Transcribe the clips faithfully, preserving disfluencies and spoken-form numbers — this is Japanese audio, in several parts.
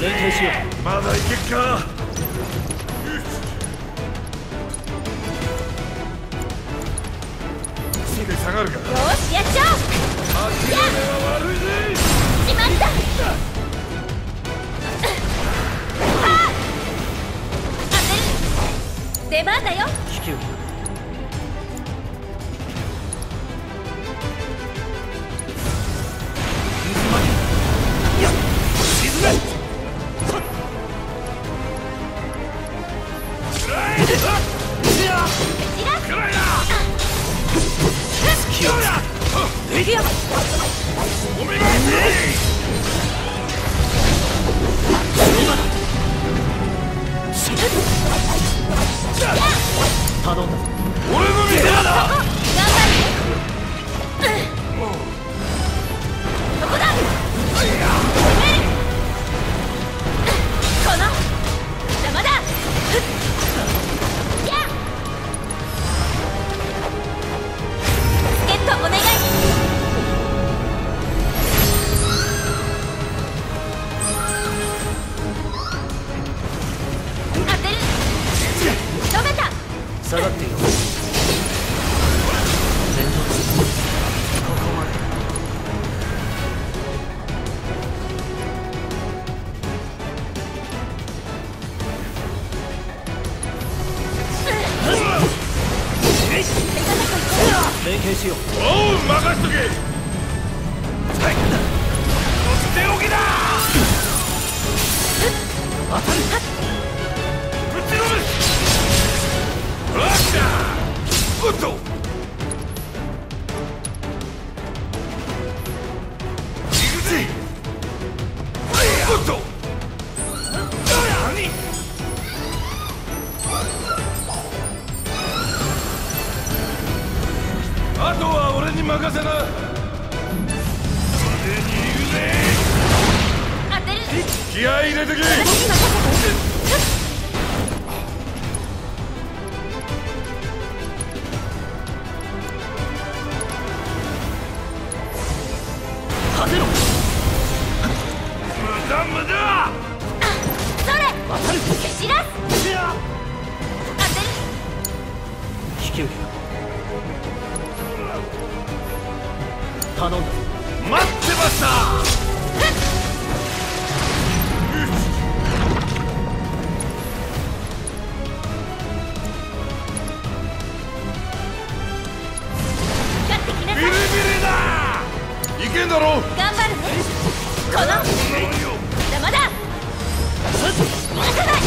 連携しよう。 まだいけっか。すぐ下がるか。 よしやっちゃおう。 諦めは悪いぜ。 しまった。当てる。出番だよ。 気球頼んだ。 俺の店だな。 頑張る。そこだ。この邪魔だ。助っ人お願い。当てる。止めた。 下がっていろ。連続ここまで。連携しよう。 おう、任しとけ。はい、手置きだ。 当たる。 ぶちのめ。わっしゃ。おっと。行くぜ。おっと。何。あとは俺に任せな。腕にいるぜ。 当てる。 気合い入れてけ。 私に任せて。 当てろ。 無駄無駄。 それ。 当たる。 蹴散らす。当てる。 気球頼んだ。 待ってました。 勝ってきなさい。 ビリビリだ。いけんだろ。 頑張るね。この邪魔だ。逃がさない。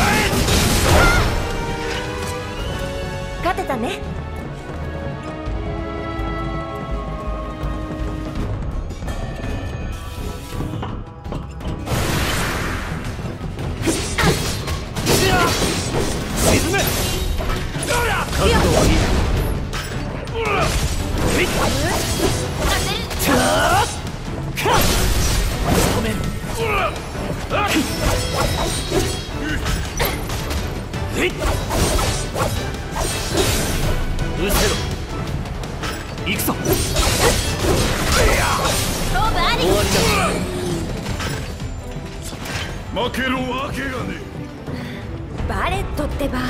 勝てたね。 沈め。覚悟はいい。止める。うせろ。行くぞ。 勝負あり。 終わりだ。 負けるわけがねえ。 バレットってば。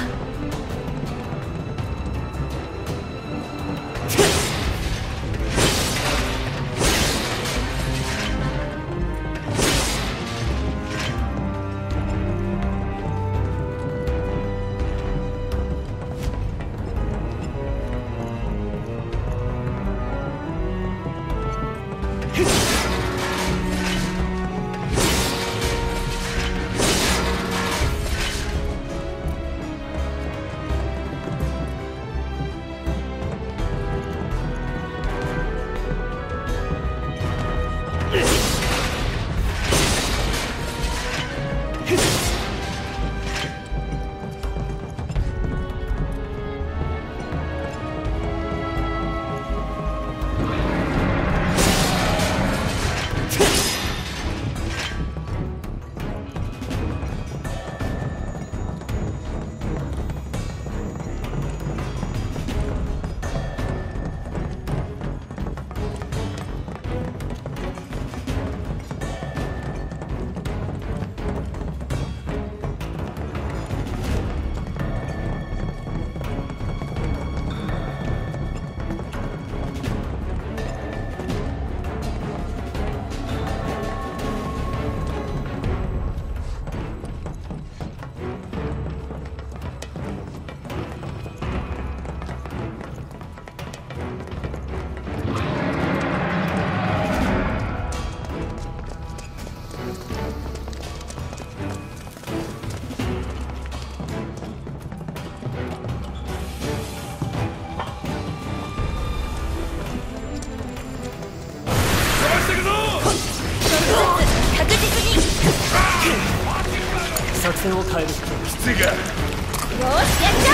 線を変える。 きついか。 よーしやっちゃ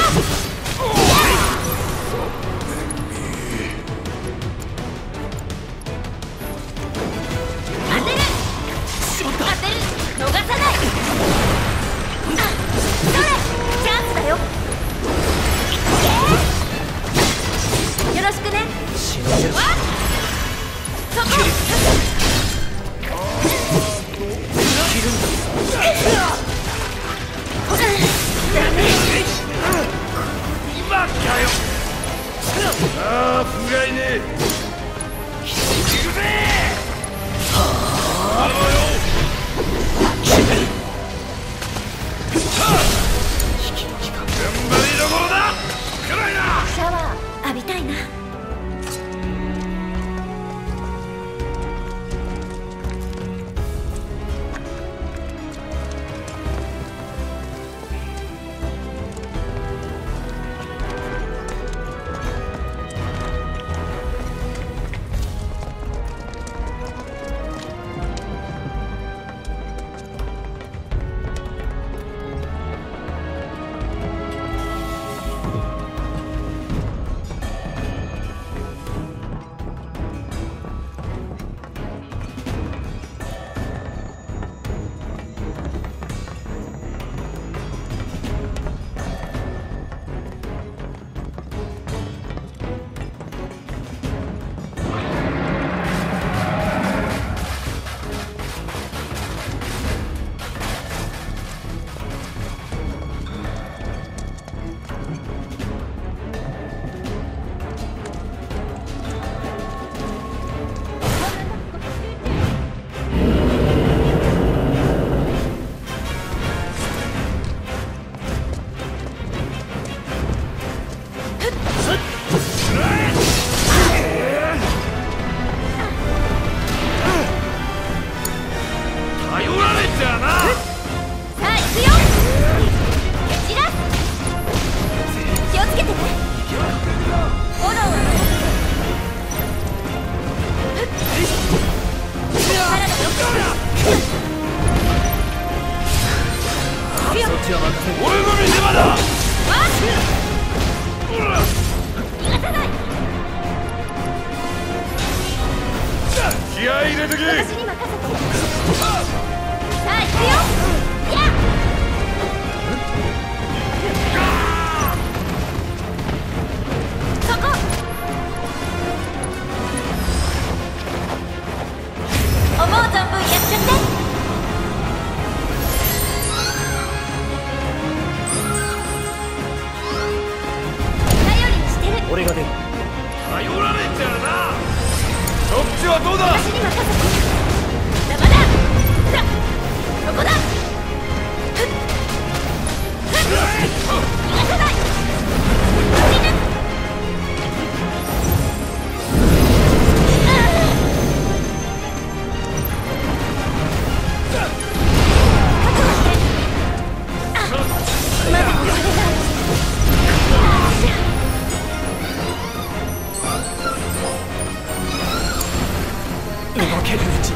当てる当てる逃さない。あそれチャンスだよ。よろしくね。 しのげる。 わっそこ今かよ。ああ不甲斐ねえ。行くぜ。あのよ。頑張りどころだ。暗いな。 シャワー浴びたいな。 俺の見せ場だ。気合い入れとけ。 私に任せて。さあ行くよ。やっそこ思う存分やっちゃって。 俺が出る。 頼られちゃうな。そっちはどうだ。 私に任せて。邪魔だ。さそこだ。ふっふっ逃がさない。死ぬ。 動けるうちに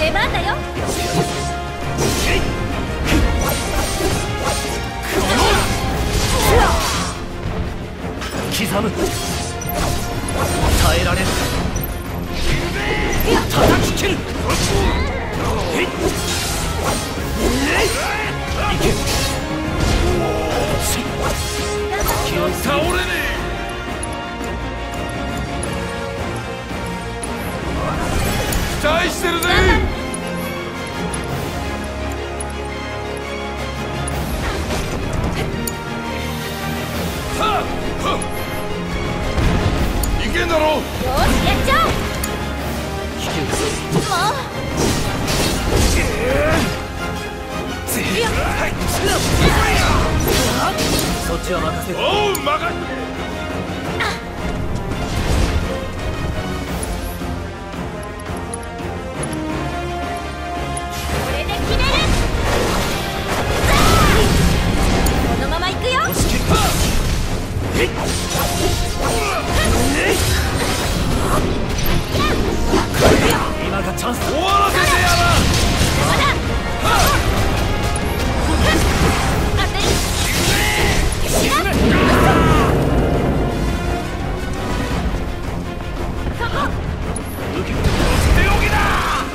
出番だよ。 刻む。耐えられる。叩き切る。いけ。気を倒れねえ。期待してるぜ。いけんだろ。 よし、やっちゃおう。もうそっちは任せる。 おう、任せて。 これで決める。このまま行くよ。 押し切る。今がチャンス。 終わらせてやら。 まだ当てる。そこ受ける。 手置きだ。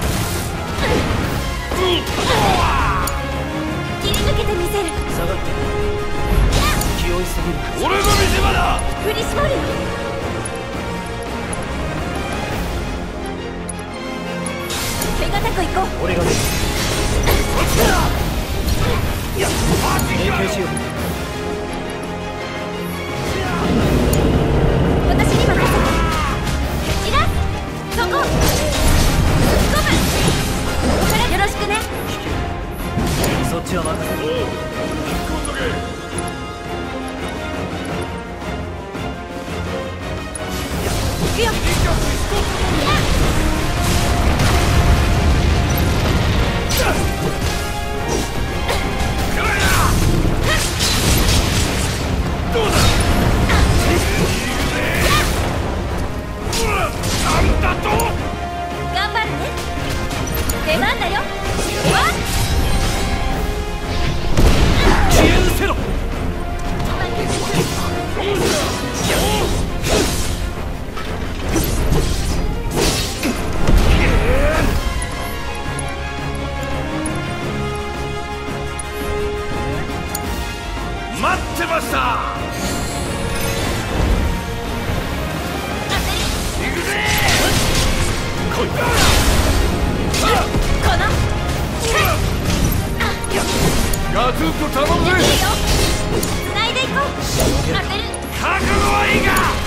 切り抜けてみせる。 下がって。気負いすぎる。 俺の見せ場だ。 振り絞るよ。手堅く行こう。 俺が出る。連携しよう。 私に任せて。いらそこ突っ込む。これよろしくね。 そっちは任せる。 おう、引っ込んどけ。 行くよ。 どうだ。なんだと。 頑張るね。出番だよ。わっ消え失せろ。 待ってました。行くぜ。 来い。 このガツンと頼むぜ。 いいよ。繋いでいこう。当てる。 覚悟はいいか。